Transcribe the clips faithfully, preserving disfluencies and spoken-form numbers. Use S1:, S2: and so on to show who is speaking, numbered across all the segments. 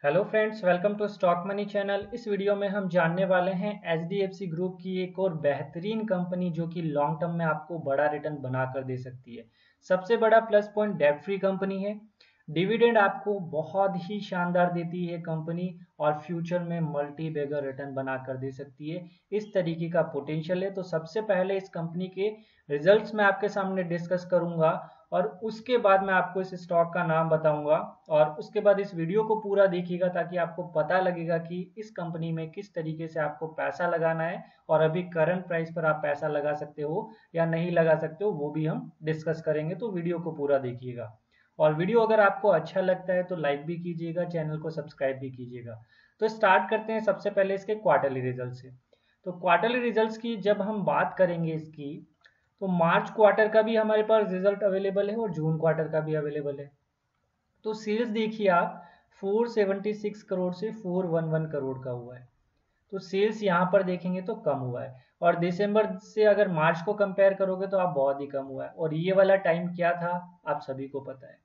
S1: Hello friends, welcome to stock money channel. इस video में हम जानने वाले हैं H D F C group की एक और बेहतरीन कंपनी जो कि लॉन्ग टर्म में आपको बड़ा रिटर्न बना कर दे सकती है। सबसे बड़ा plus point debt free company है। डिविडेंड आपको बहुत ही शानदार देती है कंपनी और फ्यूचर में मल्टी बैगर रिटर्न बना कर दे सकती है। इस तरीके का पोटेंशियल है। तो सबसे पहले इस कंपनी के रिजल्ट्स मैं आपके सामने डिस्कस करूंगा और उसके बाद मैं आपको इस स्टॉक का नाम बताऊंगा और उसके बाद इस वीडियो को पूरा देखिएगा ताकि आपको पता लगेगा कि इस कंपनी में किस तरीके से आपको पैसा लगाना है और अभी करंट प्राइस पर आप पैसा लगा सकते हो या नहीं लगा सकते हो, वो भी हम डिस्कस करेंगे। तो वीडियो को पूरा देखिएगा और वीडियो अगर आपको अच्छा लगता है तो लाइक भी कीजिएगा, चैनल को सब्सक्राइब भी कीजिएगा। तो स्टार्ट करते हैं सबसे पहले इसके क्वार्टरली रिजल्ट से। तो क्वार्टरली रिजल्ट्स की जब हम बात करेंगे इसकी, तो मार्च क्वार्टर का भी हमारे पास रिजल्ट अवेलेबल है और जून क्वार्टर का भी अवेलेबल है। तो सेल्स देखिए आप, चार सौ छिहत्तर करोड़ से चार सौ ग्यारह करोड़ का हुआ है। तो सेल्स यहाँ पर देखेंगे तो कम हुआ है और दिसंबर से अगर मार्च को कंपेयर करोगे तो आप बहुत ही कम हुआ है। और ये वाला टाइम क्या था आप सभी को पता है।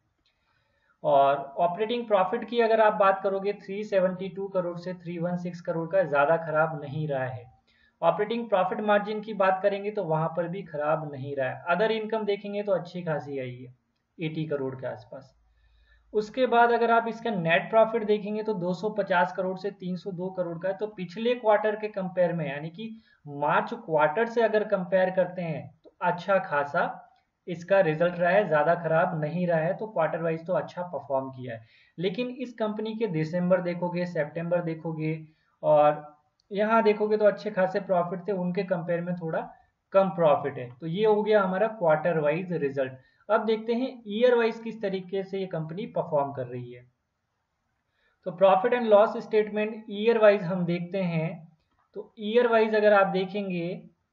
S1: और ऑपरेटिंग प्रॉफिट की अगर आप बात करोगे, तीन सौ बहत्तर करोड़ से तीन सौ पंद्रह करोड़ का ज़्यादा खराब नहीं रहा है। ऑपरेटिंग प्रॉफिट मार्जिन की बात करेंगे तो वहां पर भी खराब नहीं रहा है। अदर इनकम देखेंगे तो अच्छी खासी आई है, अस्सी करोड़ के आसपास। उसके बाद अगर आप इसका नेट प्रॉफिट देखेंगे तो दो सौ पचास करोड़ से तीन सौ दो करोड़ का है। तो पिछले क्वार्टर के कंपेयर में, यानी कि मार्च क्वार्टर से अगर कंपेयर करते हैं तो अच्छा खासा इसका रिजल्ट रहा है, ज्यादा खराब नहीं रहा है। तो क्वार्टर वाइज तो अच्छा परफॉर्म किया है। लेकिन इस कंपनी के दिसंबर देखोगे, सितंबर देखोगे और यहाँ देखोगे तो अच्छे खासे प्रॉफिट थे, उनके कंपेयर में थोड़ा कम प्रॉफिट है। तो ये हो गया हमारा क्वार्टर वाइज रिजल्ट। अब देखते हैं ईयर वाइज किस तरीके से ये कंपनी परफॉर्म कर रही है। तो profit and loss statement year wise हम देखते हैं। तो ईयर वाइज अगर आप देखेंगे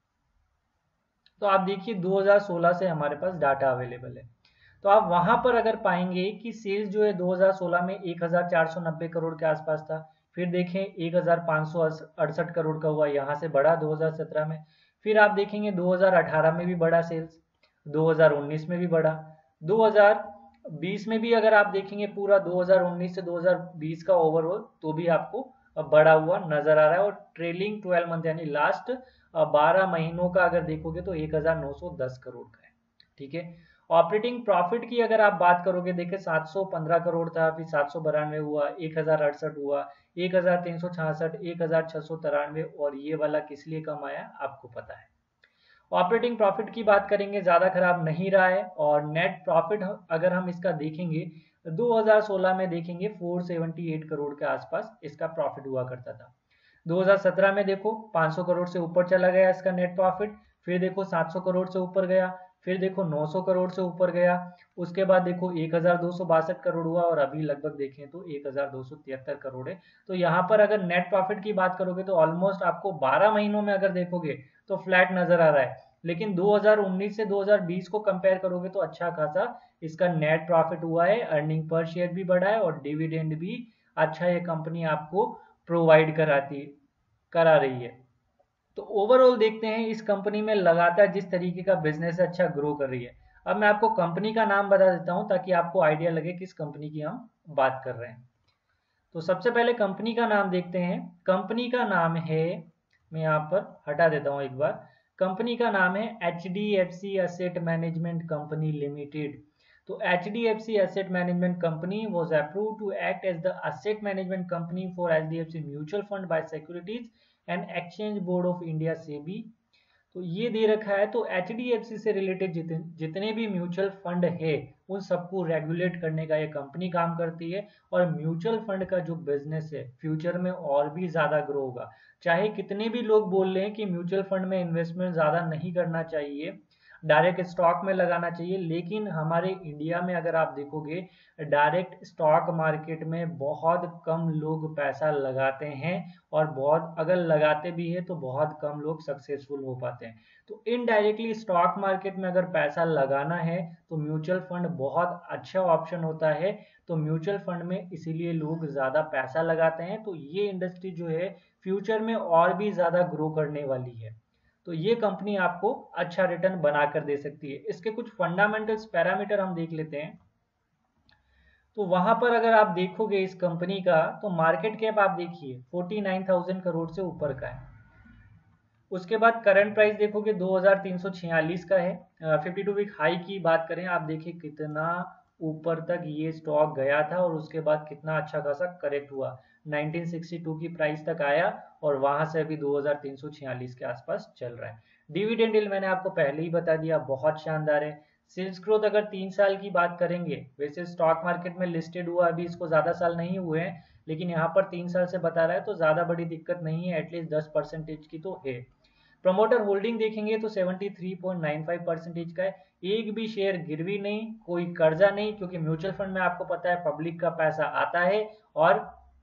S1: तो आप देखिए दो हज़ार सोलह से हमारे पास डाटा अवेलेबल है। तो आप वहां पर अगर पाएंगे कि सेल्स जो है दो हज़ार सोलह में एक हज़ार चार सौ नब्बे करोड़ के आसपास था। फिर देखें एक हज़ार पाँच सौ अड़सठ करोड़ का हुआ, यहाँ से बढ़ा दो हज़ार सत्रह में। फिर आप देखेंगे दो हज़ार अठारह में भी बढ़ा सेल्स, दो हज़ार उन्नीस में भी बढ़ा, दो हज़ार बीस में भी अगर आप देखेंगे पूरा दो हज़ार उन्नीस से दो हज़ार बीस का ओवरऑल तो भी आपको बढ़ा हुआ नजर आ रहा है। और ट्रेलिंग ट्वेल्व मंथ यानी लास्ट बारह महीनों का अगर देखोगे तो एक हज़ार नौ सौ दस करोड़ का है। ठीक है। ऑपरेटिंग प्रॉफिट की अगर आप बात करोगे, देखिए सात सौ पंद्रह करोड़ था, फिर सात सौ बानवे हुआ, एक हजार अड़सठ हुआ, एक हजार तीन सौ छियासठ, एक हजार छह सौ तिरानवे और ये वाला किस लिए कम आया आपको पता है। ऑपरेटिंग प्रॉफिट की बात करेंगे, ज्यादा खराब नहीं रहा है। और नेट प्रॉफिट अगर हम इसका देखेंगे दो हज़ार सोलह में देखेंगे चार सौ अठहत्तर करोड़ के आसपास इसका प्रॉफिट हुआ करता था। दो हज़ार सत्रह में देखो पाँच सौ करोड़ से ऊपर चला गया इसका नेट प्रॉफिट, फिर देखो सात सौ करोड़ से ऊपर गया, फिर देखो नौ सौ करोड़ से ऊपर गया, उसके बाद देखो एक हज़ार दो सौ बासठ करोड़ हुआ और अभी लगभग देखें तो एक हज़ार दो सौ तिहत्तर करोड़ है। तो यहाँ पर अगर नेट प्रॉफिट की बात करोगे तो ऑलमोस्ट आपको बारह महीनों में अगर देखोगे तो फ्लैट नजर आ रहा है। लेकिन दो हज़ार उन्नीस से दो हज़ार बीस को कंपेयर करोगे तो अच्छा खासा इसका नेट प्रॉफिट हुआ है, अर्निंग पर शेयर भी बढ़ा है और डिविडेंड भी अच्छा ये कंपनी आपको प्रोवाइड कराती करा रही है। तो ओवरऑल देखते हैं इस कंपनी में लगातार जिस तरीके का बिजनेस अच्छा ग्रो कर रही है। अब मैं आपको कंपनी का नाम बता देता हूं ताकि आपको आइडिया लगे किस कंपनी की हम बात कर रहे हैं। तो सबसे पहले कंपनी का नाम देखते हैं। कंपनी का नाम है, मैं यहाँ पर हटा देता हूँ एक बार, कंपनी का नाम है H D F C asset management company limited. तो H D F C asset management company was approve to act as the asset management company for H D F C mutual fund by securities and exchange board of India SEBI. तो ये दे रखा है। तो H D F सी से related जितने जितने भी mutual fund है उन सबको रेगुलेट करने का ये कंपनी काम करती है। और म्यूचुअल फंड का जो बिजनेस है फ्यूचर में और भी ज्यादा ग्रो होगा। चाहे कितने भी लोग बोल रहे हैं कि म्यूचुअल फंड में इन्वेस्टमेंट ज्यादा नहीं करना चाहिए, डायरेक्ट स्टॉक में लगाना चाहिए, लेकिन हमारे इंडिया में अगर आप देखोगे डायरेक्ट स्टॉक मार्केट में बहुत कम लोग पैसा लगाते हैं और बहुत अगर लगाते भी है तो बहुत कम लोग सक्सेसफुल हो पाते हैं। तो इनडायरेक्टली स्टॉक मार्केट में अगर पैसा लगाना है तो म्यूचुअल फंड बहुत अच्छा ऑप्शन होता है। तो म्यूचुअल फंड में इसीलिए लोग ज्यादा पैसा लगाते हैं। तो ये इंडस्ट्री जो है फ्यूचर में और भी ज्यादा ग्रो करने वाली है। तो ये कंपनी आपको अच्छा रिटर्न बनाकर दे सकती है। इसके कुछ फंडामेंटल्स पैरामीटर हम देख लेते हैं। तो वहां पर अगर आप देखोगे इस कंपनी का, तो मार्केट कैप आप देखिए फोर्टी नाइन थाउजेंड करोड़ से ऊपर का है। उसके बाद करंट प्राइस देखोगे दो हज़ार तीन सौ छियालीस का है। फिफ्टी टू वीक हाई की बात करें, आप देखिए कितना ऊपर तक ये स्टॉक गया था और उसके बाद कितना अच्छा खासा करेक्ट हुआ, नाइनटीन सिक्सटी टू की प्राइस तक आया और वहां से अभी दो हज़ार तीन सौ छियालीस के आसपास चल रहा है। डिविडेंड यील्ड मैंने आपको पहले ही बता दिया, बहुत शानदार है। सेल्स ग्रोथ अगर तीन साल की बात करेंगे, वैसे स्टॉक मार्केट में लिस्टेड हुआ अभी इसको ज्यादा साल नहीं हुए हैं, लेकिन यहाँ पर तीन साल से बता रहा है तो ज्यादा बड़ी दिक्कत नहीं है, एटलीस्ट दस परसेंटेज की तो है। प्रमोटर होल्डिंग देखेंगे तो तिहत्तर पॉइंट नौ पाँच परसेंटेज का है। एक भी शेयर गिरवी नहीं, कोई कर्जा नहीं, क्योंकि म्यूचुअल फंड में आपको पता है पब्लिक का पैसा आता है और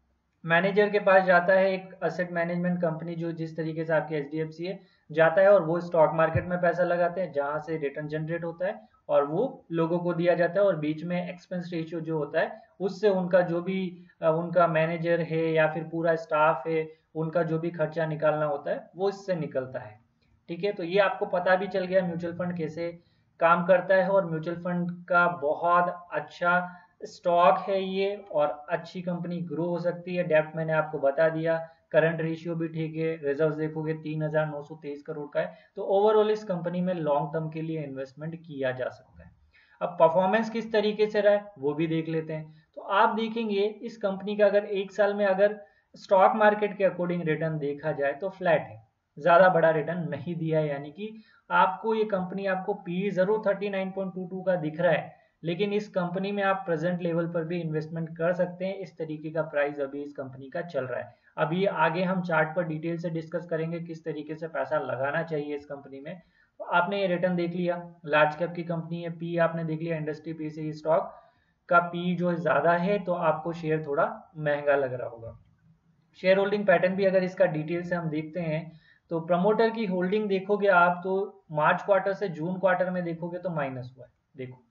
S1: मैनेजर के पास जाता है, एक असेट मैनेजमेंट कंपनी जो जिस तरीके से आपकी एच डी एफ सी है जाता है, और वो स्टॉक मार्केट में पैसा लगाते हैं जहां से रिटर्न जनरेट होता है और वो लोगों को दिया जाता है, और बीच में एक्सपेंस रेशियो जो होता है उससे उनका जो भी उनका मैनेजर है या फिर पूरा स्टाफ है उनका जो भी खर्चा निकालना होता है वो इससे निकलता है। ठीक है, तो ये आपको पता भी चल गया म्यूचुअल फंड कैसे काम करता है, और म्यूचुअल फंड का बहुत अच्छा स्टॉक है ये और अच्छी कंपनी ग्रो हो सकती है। डेप्थ मैंने आपको बता दिया, करंट रेशियो भी ठीक है, रिजर्व देखोगे तीन हजार नौ सौ तेईस करोड़ का है, तो ओवरऑल इस कंपनी में लॉन्ग टर्म के लिए इन्वेस्टमेंट किया जा सकता है। अब परफॉर्मेंस किस तरीके से रहा है वो भी देख लेते हैं। तो आप देखेंगे इस कंपनी का अगर एक साल में अगर स्टॉक मार्केट के अकॉर्डिंग रिटर्न देखा जाए तो फ्लैट है, ज्यादा बड़ा रिटर्न नहीं दिया है, यानी कि आपको ये कंपनी आपको पी जरूर thirty nine point two two का दिख रहा है, लेकिन इस कंपनी में आप प्रेजेंट लेवल पर भी इन्वेस्टमेंट कर सकते हैं। इस तरीके का प्राइस अभी इस कंपनी का चल रहा है। अभी आगे हम चार्ट पर डिटेल से डिस्कस करेंगे किस तरीके से पैसा लगाना चाहिए इस कंपनी में। तो आपने ये रिटर्न देख लिया, लार्ज कैप की कंपनी है, पी आपने देख लिया, इंडस्ट्री पी से स्टॉक का पी जो ज्यादा है तो आपको शेयर थोड़ा महंगा लग रहा होगा। शेयर होल्डिंग पैटर्न भी अगर इसका डिटेल से हम देखते हैं तो प्रमोटर की होल्डिंग देखोगे आप तो मार्च क्वार्टर से जून क्वार्टर में देखोगे तो माइनस हुआ है, देखो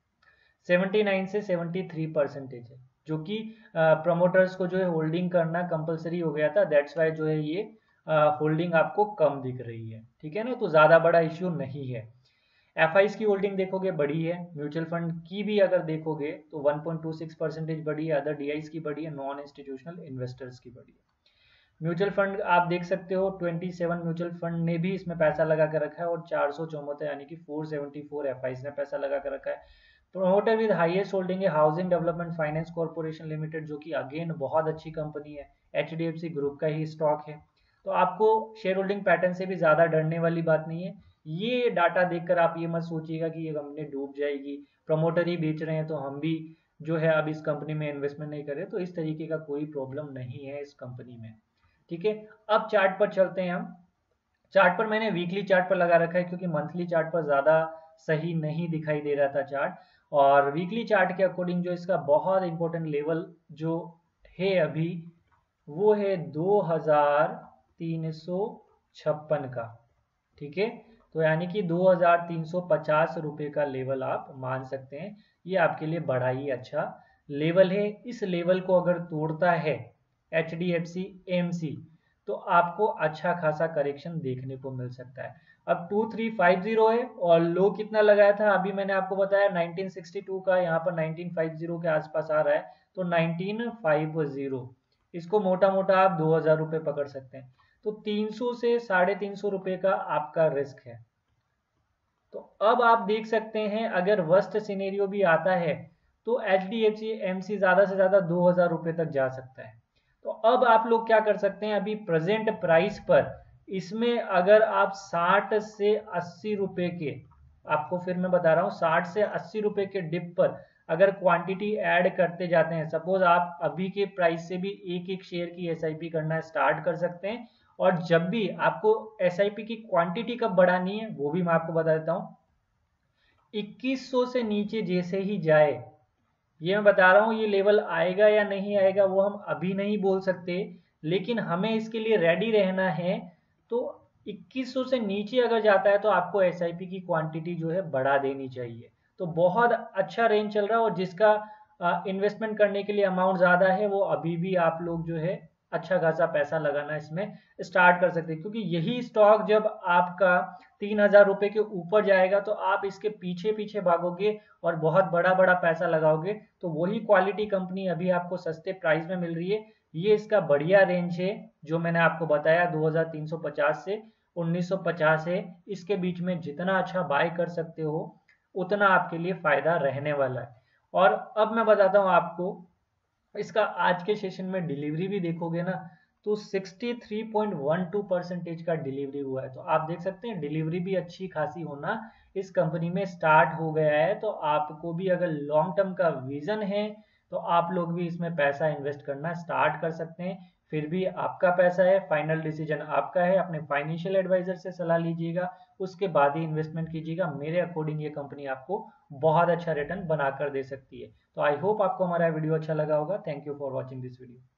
S1: उन्यासी से तिहत्तर परसेंटेज है, जो कि प्रमोटर्स को जो है होल्डिंग करना कंपलसरी हो गया था, दैट्स वाई जो है ये होल्डिंग आपको कम दिख रही है। ठीक है ना, तो ज्यादा बड़ा इश्यू नहीं है। एफ आईज की होल्डिंग देखोगे बड़ी है, म्यूचुअल फंड की भी अगर देखोगे तो one point two six percentage बड़ी है, अदर डी आईज की बड़ी है, नॉन इंस्टीट्यूशनल इन्वेस्टर्स की बड़ी है। म्यूचुअल फंड आप देख सकते हो सत्ताईस म्यूचुअल फंड ने भी इसमें पैसा लगा कर रखा है और चार सौ चौहत्तर यानी कि चार सौ चौहत्तर एफ आईज ने पैसा लगा कर रखा है। प्रोमोटर विद हाईएस्ट होल्डिंग है housing development finance corporation limited, जो कि अगेन बहुत अच्छी कंपनी है, H D F C group का ही स्टॉक है। तो आपको शेयर होल्डिंग पैटर्न से भी ज्यादा डरने वाली बात नहीं है। ये डाटा देखकर आप ये मत सोचिएगा कि ये कंपनी डूब जाएगी, प्रमोटर ही बेच रहे हैं तो हम भी जो है अब इस कंपनी में इन्वेस्टमेंट नहीं करें, तो इस तरीके का कोई प्रॉब्लम नहीं है इस कंपनी में। ठीक है, अब चार्ट पर चलते हैं हम। चार्ट पर मैंने वीकली चार्ट पर लगा रखा है क्योंकि मंथली चार्ट पर ज्यादा सही नहीं दिखाई दे रहा था चार्ट, और वीकली चार्ट के अकॉर्डिंग जो इसका बहुत इंपॉर्टेंट लेवल जो है अभी वो है दो हजार तीन सौ छप्पन का। ठीक है, तो यानी कि दो हजार तीन सौ पचास रुपए का लेवल आप मान सकते हैं, ये आपके लिए बड़ा ही अच्छा लेवल है। इस लेवल को अगर तोड़ता है H D F C M C तो आपको अच्छा खासा करेक्शन देखने को मिल सकता है। अब टू थ्री फाइव जीरो है और लो कितना लगाया था अभी मैंने आपको बताया नाइनटीन सिक्सटी टू का, यहाँ पर नाइनटीन फिफ्टी के आसपास आ रहा है, तो नाइनटीन फिफ्टी इसको मोटा मोटा आप दो हजार रुपए पकड़ सकते हैं, तो तीन सौ से साढ़े तीन सौ रुपए का आपका रिस्क है। तो अब आप देख सकते हैं अगर वर्स्ट सिनेरियो भी आता है तो H D F C M C ज्यादा से ज्यादा दो हजार रुपए तक जा सकता है। तो अब आप लोग क्या कर सकते हैं, अभी प्रेजेंट प्राइस पर इसमें अगर आप साठ से अस्सी रुपए के, आपको फिर मैं बता रहा हूं साठ से अस्सी रुपए के डिप पर अगर क्वांटिटी ऐड करते जाते हैं, सपोज आप अभी के प्राइस से भी एक एक शेयर की एस आई पी करना स्टार्ट कर सकते हैं, और जब भी आपको एस आई पी की क्वांटिटी कब बढ़ानी है वो भी मैं आपको बता देता हूं। इक्कीस सौ से नीचे जैसे ही जाए, ये मैं बता रहा हूं ये लेवल आएगा या नहीं आएगा वो हम अभी नहीं बोल सकते, लेकिन हमें इसके लिए रेडी रहना है। तो इक्कीस सौ से नीचे अगर जाता है तो आपको एस आई पी की क्वांटिटी जो है बढ़ा देनी चाहिए। तो बहुत अच्छा रेंज चल रहा है, और जिसका इन्वेस्टमेंट करने के लिए अमाउंट ज्यादा है वो अभी भी आप लोग जो है अच्छा खासा पैसा लगाना इसमें स्टार्ट कर सकते हैं, क्योंकि यही स्टॉक जब आपका तीन हजार रुपए के ऊपर जाएगा तो आप इसके पीछे पीछे भागोगे और बहुत बड़ा बड़ा पैसा लगाओगे। तो वही क्वालिटी कंपनी अभी आपको सस्ते प्राइस में मिल रही है। ये इसका बढ़िया रेंज है जो मैंने आपको बताया, दो हजार तीन सौ पचास से उन्नीस सौ पचास है। इसके बीच में जितना अच्छा बाय कर सकते हो उतना आपके लिए फायदा रहने वाला है। और अब मैं बताता हूँ आपको इसका आज के सेशन में डिलीवरी भी देखोगे ना, तो तिरेसठ पॉइंट बारह परसेंटेज का डिलीवरी हुआ है। तो आप देख सकते हैं डिलीवरी भी अच्छी खासी होना इस कंपनी में स्टार्ट हो गया है। तो आपको भी अगर लॉन्ग टर्म का विजन है तो आप लोग भी इसमें पैसा इन्वेस्ट करना स्टार्ट कर सकते हैं। फिर भी आपका पैसा है, फाइनल डिसीजन आपका है। अपने फाइनेंशियल एडवाइजर से सलाह लीजिएगा, उसके बाद ही इन्वेस्टमेंट कीजिएगा। मेरे अकॉर्डिंग ये कंपनी आपको बहुत अच्छा रिटर्न बना कर दे सकती है। तो आई होप आपको हमारा वीडियो अच्छा लगा होगा। Thank you for watching this video.